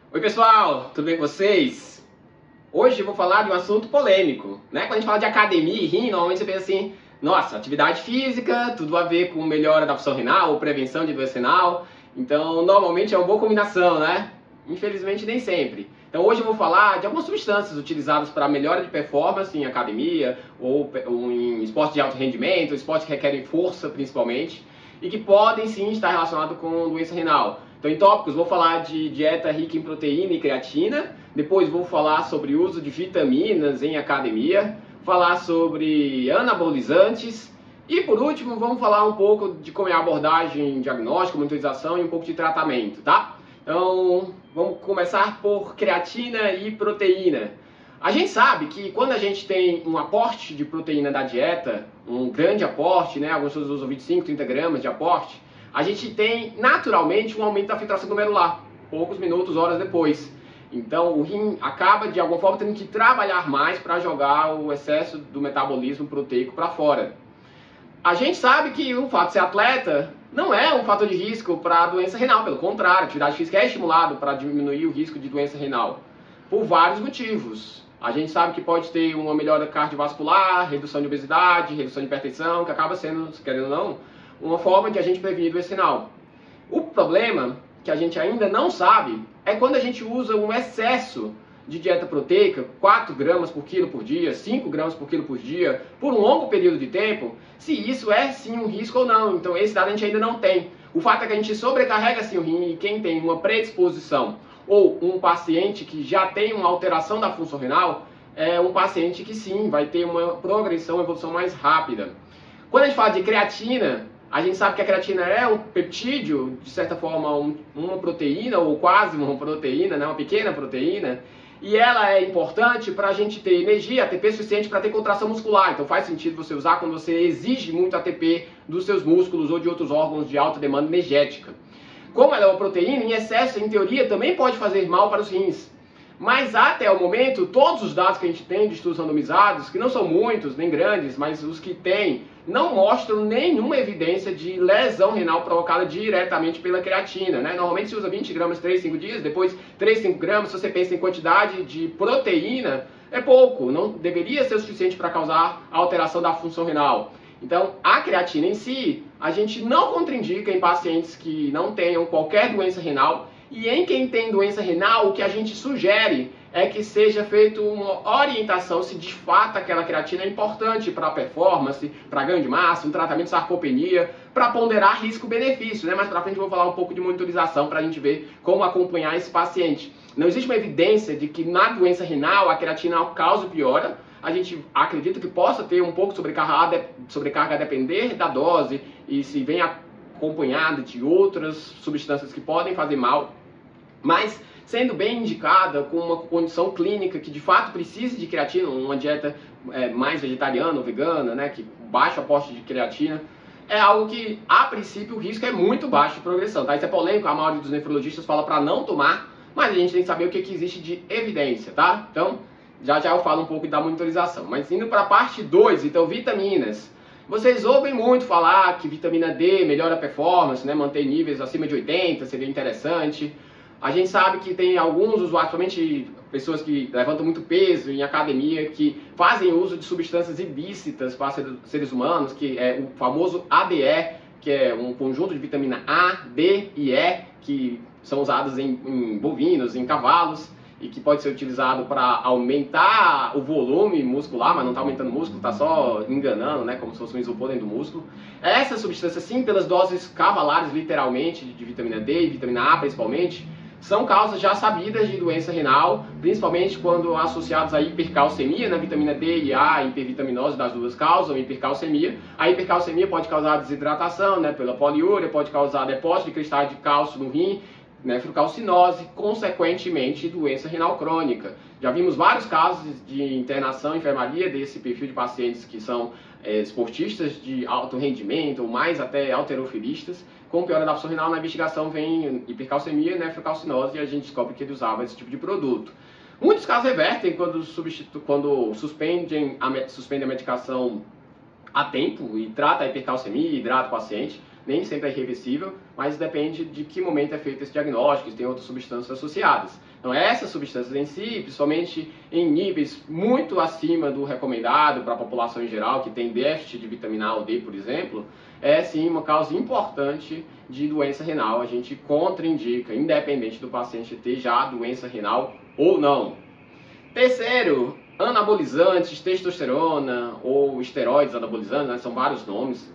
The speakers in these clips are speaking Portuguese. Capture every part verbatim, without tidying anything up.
Oi pessoal, tudo bem com vocês? Hoje eu vou falar de um assunto polêmico, né? Quando a gente fala de academia e rim, normalmente você pensa assim, nossa, atividade física, tudo a ver com melhora da função renal ou prevenção de doença renal. Então, normalmente é uma boa combinação, né? Infelizmente, nem sempre. Então, hoje eu vou falar de algumas substâncias utilizadas para melhora de performance em academia ou, ou em esportes de alto rendimento, esportes que requerem força principalmente, e que podem sim estar relacionados com doença renal. Então, em tópicos, vou falar de dieta rica em proteína e creatina, depois vou falar sobre o uso de vitaminas em academia, falar sobre anabolizantes e, por último, vamos falar um pouco de como é a abordagem diagnóstica, monitorização e um pouco de tratamento, tá? Então, vamos começar por creatina e proteína. A gente sabe que quando a gente tem um aporte de proteína da dieta, um grande aporte, né? Algumas pessoas usam vinte e cinco, trinta gramas de aporte, a gente tem naturalmente um aumento da filtração glomerular, poucos minutos, horas depois. Então o rim acaba de alguma forma tendo que trabalhar mais para jogar o excesso do metabolismo proteico para fora. A gente sabe que o fato de ser atleta não é um fator de risco para a doença renal, pelo contrário, a atividade física é estimulada para diminuir o risco de doença renal, por vários motivos. A gente sabe que pode ter uma melhora cardiovascular, redução de obesidade, redução de hipertensão, que acaba sendo, querendo ou não, uma forma de a gente prevenir doença renal. O problema, que a gente ainda não sabe, é quando a gente usa um excesso de dieta proteica, quatro gramas por quilo por dia, cinco gramas por quilo por dia, por um longo período de tempo, se isso é sim um risco ou não. Então esse dado a gente ainda não tem. O fato é que a gente sobrecarrega sim o rim, e quem tem uma predisposição ou um paciente que já tem uma alteração da função renal, é um paciente que sim, vai ter uma progressão, uma evolução mais rápida. Quando a gente fala de creatina, a gente sabe que a creatina é um peptídeo, de certa forma um, uma proteína, ou quase uma proteína, né, uma pequena proteína, e ela é importante para a gente ter energia, A T P suficiente para ter contração muscular. Então faz sentido você usar quando você exige muito A T P dos seus músculos ou de outros órgãos de alta demanda energética. Como ela é uma proteína, em excesso, em teoria, também pode fazer mal para os rins. Mas até o momento, todos os dados que a gente tem de estudos randomizados, que não são muitos, nem grandes, mas os que tem, não mostram nenhuma evidência de lesão renal provocada diretamente pela creatina, né? Normalmente se usa vinte gramas três, cinco dias, depois três, cinco gramas, se você pensa em quantidade de proteína, é pouco, não deveria ser o suficiente para causar alteração da função renal. Então, a creatina em si, a gente não contraindica em pacientes que não tenham qualquer doença renal. E em quem tem doença renal, o que a gente sugere é que seja feita uma orientação se de fato aquela creatina é importante para a performance, para ganho de massa, um tratamento de sarcopenia, para ponderar risco-benefício, né? Mais para frente eu vou falar um pouco de monitorização para a gente ver como acompanhar esse paciente. Não existe uma evidência de que na doença renal a creatina causa piora. A gente acredita que possa ter um pouco de sobrecarga, sobrecarga a depender da dose e se vem acompanhada de outras substâncias que podem fazer mal, mas sendo bem indicada com uma condição clínica que de fato precise de creatina, uma dieta é, mais vegetariana ou vegana, né, que baixo aporte de creatina, é algo que a princípio o risco é muito baixo de progressão, tá? Isso é polêmico, a maioria dos nefrologistas fala para não tomar, mas a gente tem que saber o que, que existe de evidência, tá? Então, já já eu falo um pouco da monitorização. Mas indo para a parte dois, então vitaminas. Vocês ouvem muito falar que vitamina D melhora a performance, né? Manter níveis acima de oitenta seria interessante. A gente sabe que tem alguns usuários, principalmente pessoas que levantam muito peso em academia, que fazem uso de substâncias ilícitas para seres humanos, que é o famoso A D E, que é um conjunto de vitamina A, D e E, que são usados em, em bovinos, em cavalos, e que pode ser utilizado para aumentar o volume muscular, mas não está aumentando o músculo, está só enganando, né, como se fosse um isopor dentro do músculo. Essa substância, sim, pelas doses cavalares, literalmente, de vitamina D e vitamina A, principalmente, são causas já sabidas de doença renal, principalmente quando associados à hipercalcemia, né, vitamina D e A, hipervitaminose das duas causam hipercalcemia. A hipercalcemia pode causar desidratação, né, pela poliúria, pode causar depósito de cristais de cálcio no rim, nefrocalcinose, consequentemente doença renal crônica. Já vimos vários casos de internação em enfermaria desse perfil de pacientes que são é, esportistas de alto rendimento ou mais até halterofilistas. Com piora da função renal, na investigação vem hipercalcemia e nefrocalcinose e a gente descobre que ele usava esse tipo de produto. Muitos casos revertem quando, substitu... quando suspendem, a... suspendem a medicação a tempo e trata a hipercalcemia e hidrata o paciente. nem sempre é irreversível, mas depende de que momento é feito esse diagnóstico, se tem outras substâncias associadas. Então essas substâncias em si, principalmente em níveis muito acima do recomendado para a população em geral, que tem déficit de vitamina A ou D, por exemplo, é sim uma causa importante de doença renal. A gente contraindica, independente do paciente ter já doença renal ou não. Terceiro, anabolizantes, testosterona ou esteroides anabolizantes, né, são vários nomes.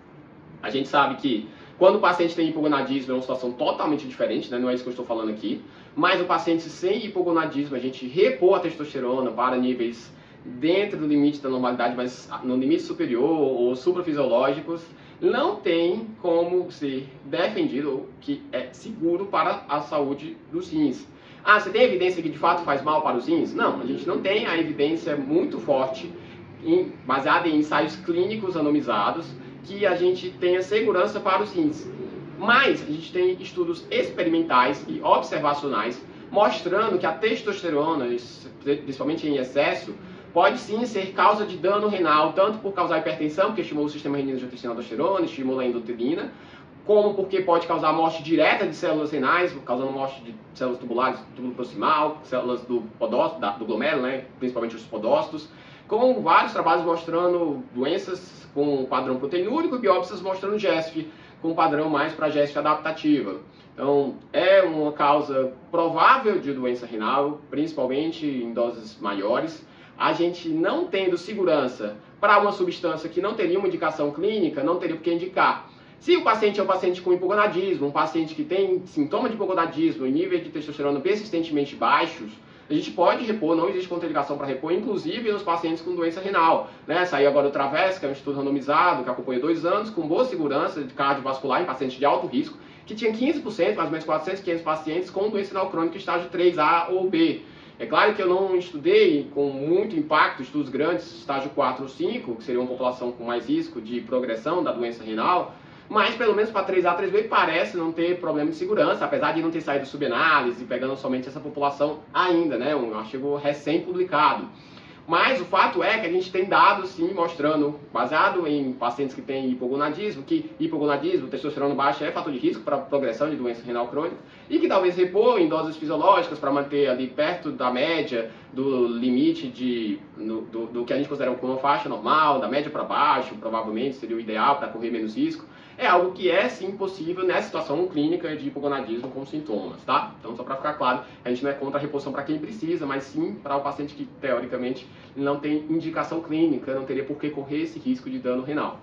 A gente sabe que quando o paciente tem hipogonadismo é uma situação totalmente diferente, né? Não é isso que eu estou falando aqui. Mas o paciente sem hipogonadismo, a gente repor a testosterona para níveis dentro do limite da normalidade, mas no limite superior ou suprafisiológicos, não tem como ser defendido que é seguro para a saúde dos rins. Ah, você tem evidência que de fato faz mal para os rins? Não, a gente não tem a evidência muito forte, em, baseada em ensaios clínicos randomizados, que a gente tenha segurança para os rins. Mas a gente tem estudos experimentais e observacionais mostrando que a testosterona, principalmente em excesso, pode sim ser causa de dano renal, tanto por causar hipertensão, porque estimula o sistema renina-angiotensina aldosterona, estimula a endotelina, como porque pode causar morte direta de células renais, causando morte de células tubulares, túbulo proximal, células do podócito, do glomérulo, né, principalmente os podócitos, com vários trabalhos mostrando doenças com padrão proteinúrico e biópsias mostrando G E S F com padrão mais para G E S F adaptativa. Então, é uma causa provável de doença renal, principalmente em doses maiores. A gente não tendo segurança para uma substância que não teria uma indicação clínica, não teria por que indicar. Se o paciente é um paciente com hipogonadismo, um paciente que tem sintoma de hipogonadismo e níveis de testosterona persistentemente baixos, a gente pode repor, não existe contraindicação para repor, inclusive nos pacientes com doença renal. Né? Saiu agora o TRAVESS, que é um estudo randomizado, que acompanha dois anos, com boa segurança de cardiovascular em pacientes de alto risco, que tinha quinze por cento, mais ou menos quatrocentos, quinhentos pacientes com doença renal crônica estágio três A ou B. É claro que eu não estudei com muito impacto estudos grandes, estágio quatro ou cinco, que seria uma população com mais risco de progressão da doença renal, mas pelo menos para três A, três B parece não ter problema de segurança, apesar de não ter saído subanálise, pegando somente essa população ainda, né? Um artigo recém-publicado. Mas o fato é que a gente tem dados, sim, mostrando, baseado em pacientes que têm hipogonadismo, que hipogonadismo, testosterona baixa é fator de risco para progressão de doença renal crônica, e que talvez repor em doses fisiológicas para manter ali perto da média, do limite de, no, do, do que a gente considera como uma faixa normal, da média para baixo, provavelmente seria o ideal para correr menos risco. É algo que é sim possível nessa situação clínica de hipogonadismo com sintomas, tá? Então, só para ficar claro, a gente não é contra a reposição para quem precisa, mas sim para o paciente que, teoricamente, não tem indicação clínica, não teria por que correr esse risco de dano renal.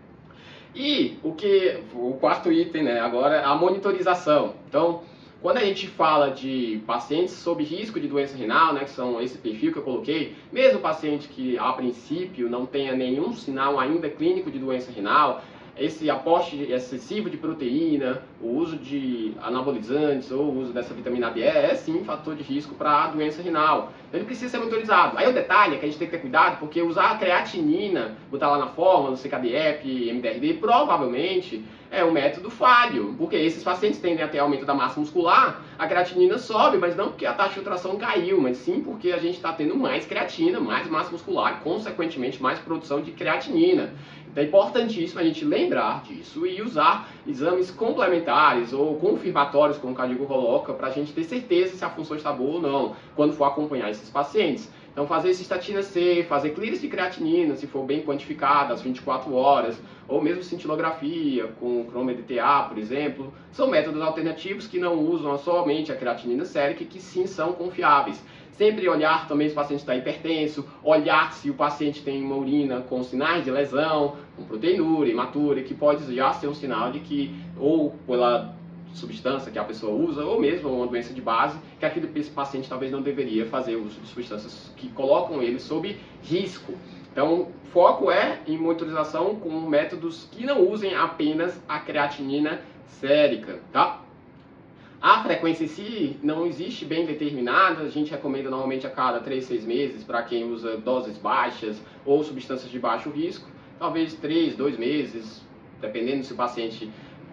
E o que o quarto item, né, agora é a monitorização. Então, quando a gente fala de pacientes sob risco de doença renal, né, que são esse perfil que eu coloquei, mesmo paciente que a princípio não tenha nenhum sinal ainda clínico de doença renal, esse aporte excessivo de proteína, o uso de anabolizantes ou o uso dessa vitamina D é sim fator de risco para a doença renal. Então ele precisa ser monitorizado. Aí o detalhe é que a gente tem que ter cuidado, porque usar a creatinina, botar lá na fórmula, no C K D E P, M D R D, provavelmente é um método falho, porque esses pacientes tendem a ter aumento da massa muscular, a creatinina sobe, mas não porque a taxa de filtração caiu, mas sim porque a gente está tendo mais creatina, mais massa muscular e, consequentemente, mais produção de creatinina. Então é importantíssimo a gente lembrar disso e usar exames complementares ou confirmatórios, como o Cadigo coloca, para a gente ter certeza se a função está boa ou não, quando for acompanhar esses pacientes. Então fazer cistatina C, fazer clearance de creatinina, se for bem quantificada, às vinte e quatro horas, ou mesmo cintilografia com chroma D T A, por exemplo, são métodos alternativos que não usam somente a creatinina sérica e que sim são confiáveis. Sempre olhar também se o paciente está hipertenso, olhar se o paciente tem uma urina com sinais de lesão, com proteinúria, imatura, que pode já ser um sinal de que, ou pela substância que a pessoa usa, ou mesmo uma doença de base, que aquele paciente talvez não deveria fazer uso de substâncias que colocam ele sob risco. Então, o foco é em monitorização com métodos que não usem apenas a creatinina sérica, tá? A frequência em si não existe bem determinada, a gente recomenda normalmente a cada três, seis meses para quem usa doses baixas ou substâncias de baixo risco, talvez três, dois meses, dependendo se o paciente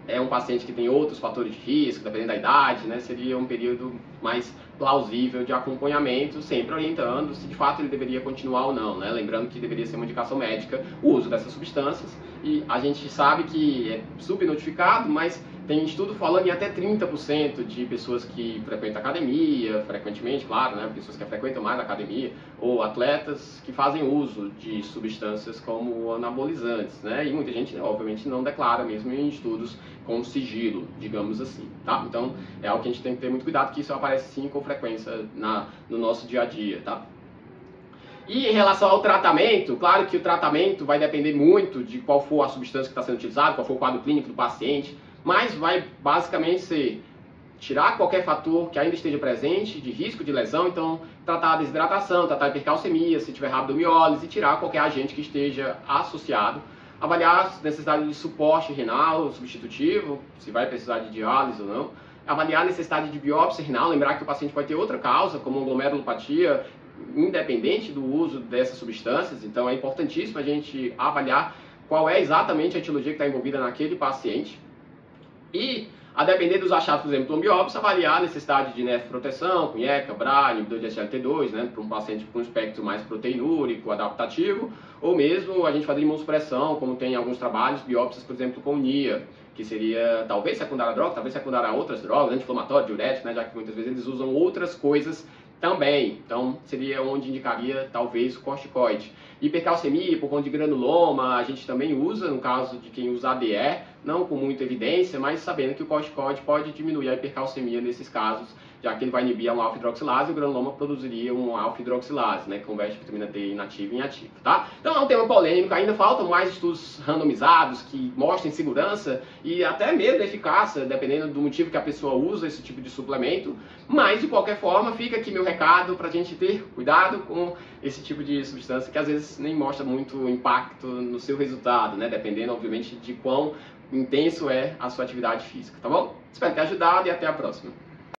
é um paciente que tem outros fatores de risco, dependendo da idade, né, seria um período mais plausível de acompanhamento, sempre orientando se de fato ele deveria continuar ou não, né? Lembrando que deveria ser uma indicação médica o uso dessas substâncias, e a gente sabe que é subnotificado, mas tem estudo falando em até trinta por cento de pessoas que frequentam academia, frequentemente, claro, né, pessoas que frequentam mais a academia, ou atletas que fazem uso de substâncias como anabolizantes, né? E muita gente, obviamente, não declara mesmo em estudos com sigilo, digamos assim, tá? Então, é algo que a gente tem que ter muito cuidado, que isso aparece sim com frequência na, no nosso dia a dia, tá? E em relação ao tratamento, claro que o tratamento vai depender muito de qual for a substância que está sendo utilizada, qual for o quadro clínico do paciente, mas vai basicamente ser tirar qualquer fator que ainda esteja presente de risco de lesão, então tratar a desidratação, tratar a hipercalcemia, se tiver rabdomiólise, e tirar qualquer agente que esteja associado, avaliar a necessidade de suporte renal substitutivo, se vai precisar de diálise ou não, avaliar a necessidade de biópsia renal, lembrar que o paciente pode ter outra causa, como glomerulopatia, independente do uso dessas substâncias, então é importantíssimo a gente avaliar qual é exatamente a etiologia que está envolvida naquele paciente. E, a depender dos achados, por exemplo, do biópsia, avaliar a necessidade de nefroproteção, com I E C A, B R A, inibidor de S L T dois, né, para um paciente com um espectro mais proteinúrico, adaptativo, ou mesmo a gente fazer imunossupressão, como tem em alguns trabalhos, biópsias, por exemplo, com N I A, que seria talvez secundária a droga, talvez secundária a outras drogas, anti-inflamatório, diurético, né, já que muitas vezes eles usam outras coisas também. Então, seria onde indicaria, talvez, o corticoide. Hipercalcemia, por conta de granuloma, a gente também usa, no caso de quem usa A D E, não com muita evidência, mas sabendo que o corticoide pode diminuir a hipercalcemia nesses casos, já que ele vai inibir uma alfa-hidroxilase e o granuloma produziria uma alfa-hidroxilase, né, que converte a vitamina D inativa em ativa, tá? Então é um tema polêmico, ainda faltam mais estudos randomizados que mostrem segurança e até mesmo eficácia, dependendo do motivo que a pessoa usa esse tipo de suplemento, mas de qualquer forma fica aqui meu recado para a gente ter cuidado com esse tipo de substância que às vezes nem mostra muito impacto no seu resultado, né, dependendo obviamente de quão intenso é a sua atividade física, tá bom? Espero ter ajudado e até a próxima.